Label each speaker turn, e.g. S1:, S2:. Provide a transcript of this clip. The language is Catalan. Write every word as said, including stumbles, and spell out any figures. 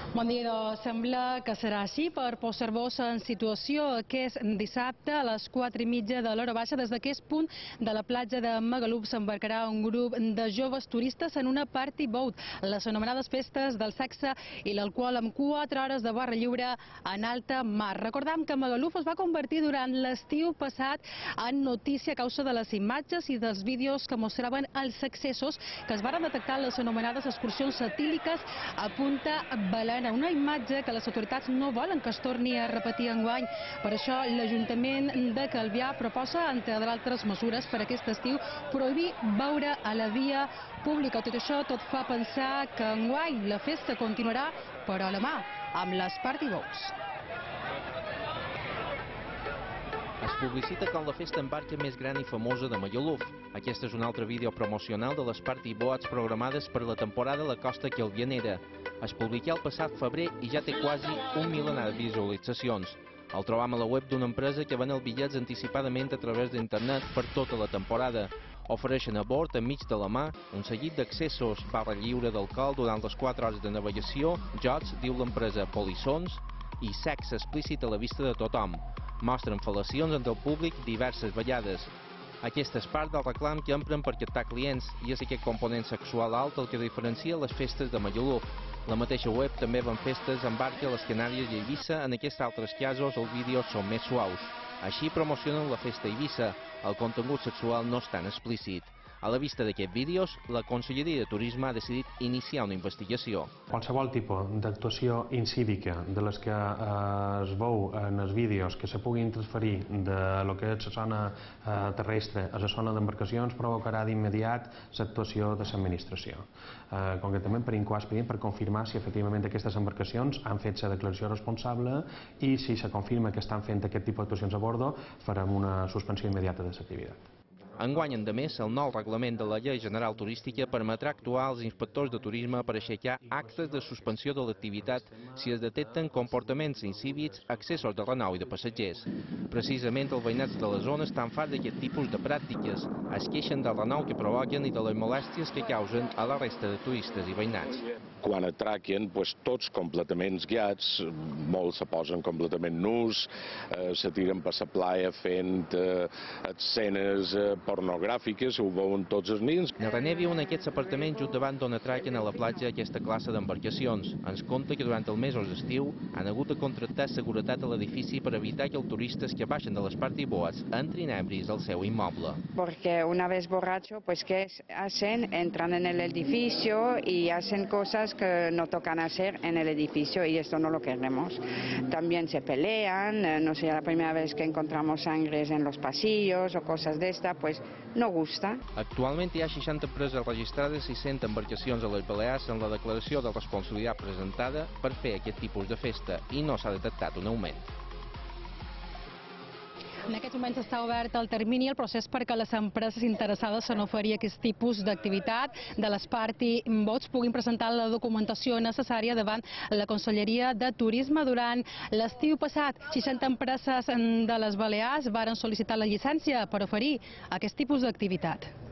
S1: Bon dia, doncs sembla que serà així per posar-vos en situació. Aquest dissabte a les quatre i mitja de l'hora baixa, des d'aquest punt de la platja de Magaluf s'embarcarà un grup de joves turistes en una party boat, les anomenades festes del sexe i l'alcohol, amb quatre hores de barra lliure en alta mar. Recordam que Magaluf es va convertir durant l'estiu passat en notícia a causa de les imatges i dels vídeos que mostraven els excessos que es van detectar en les anomenades excursions satíriques a Punta Balena. Una imatge que les autoritats no volen que es torni a repetir enguany. Per això l'Ajuntament de Calvià proposa, entre d'altres mesures per aquest estiu, prohibir beure a la via pública. Tot això tot fa pensar que enguany la festa continuarà, però a la mà, amb les party boats.
S2: Es publicita com la festa en barca més gran i famosa de Magaluf. Aquest és un altre vídeo promocional de les party boats programades per la temporada a la costa calvianera. Es publicà el passat febrer i ja té quasi un milenar de visualitzacions. El trobam a la web d'una empresa que ven els bitllets anticipadament a través d'internet per tota la temporada. Ofereixen a bord, enmig de la mà, un seguit d'accessos, barra lliure d'alcohol durant les quatre hores de navegació, jocs, diu l'empresa, polissons i sexe explícit a la vista de tothom. Mostren fel·lacions entre el públic diverses vegades. Aquesta és part del reclam que empren per captar clients i és aquest component sexual alt el que diferencia les festes de Magaluf. La mateixa web també ven festes en barca a les Canàries i a Eivissa. En aquests altres casos els vídeos són més suaus. Així promocionen la festa a Eivissa. El contingut sexual no és tan explícit. A la vista d'aquests vídeos, la Conselleria de Turisme ha decidit iniciar una investigació.
S3: Qualsevol tipus d'actuació incívica de les que eh, es veu en els vídeos que se puguin transferir de lo que és la zona eh, terrestre a la zona d'embarcacions provocarà d'immediat l'actuació de l'administració. Eh, concretament per incoar expedient per confirmar si efectivament aquestes embarcacions han fet la declaració responsable i si se confirma que estan fent aquest tipus d'actuacions a bordo farem una suspensió immediata de l'activitat.
S2: Enguany, endemés, el nou reglament de la Llei General Turística permetrà actuar als inspectors de turisme per aixecar actes de suspensió de l'activitat si es detecten comportaments incívics, excessos de renou i de passatgers. Precisament els veïnats de la zona estan farts d'aquest tipus de pràctiques. Es queixen del renou que provoquen i de les molèsties que causen a la resta de turistes i veïnats.
S4: Quan atraquen, tots completament guiats, molts se posen completament nus, se tiren per la playa fent escenes pornogràfiques, ho veuen tots els nins.
S2: En René viu en aquests apartaments just davant d'on atraquen a la platja aquesta classe d'embarcacions. Ens conta que durant els mesos d'estiu han hagut de contractar seguretat a l'edifici per evitar que els turistes que baixen de les party boats entrin ebris al seu immoble.
S5: Porque una vez borracho, pues ¿qué hacen? Entran en el edificio y hacen cosas que no tocan hacer en el edificio y esto no lo queremos. También se pelean, no sé, la primera vez que encontramos sangres en los pasillos o cosas de esta, pues no gusta.
S2: Actualment hi ha seixanta empreses registrades i cent embarcacions a les Balears en la declaració de responsabilitat presentada per fer aquest tipus de festa i no s'ha detectat un augment.
S1: En aquests moments està obert el termini i el procés perquè les empreses interessades en oferir aquest tipus d'activitat de les party boats puguin presentar la documentació necessària davant la Conselleria de Turisme. Durant l'estiu passat, seixanta empreses de les Balears varen sol·licitar la llicència per oferir aquest tipus d'activitat.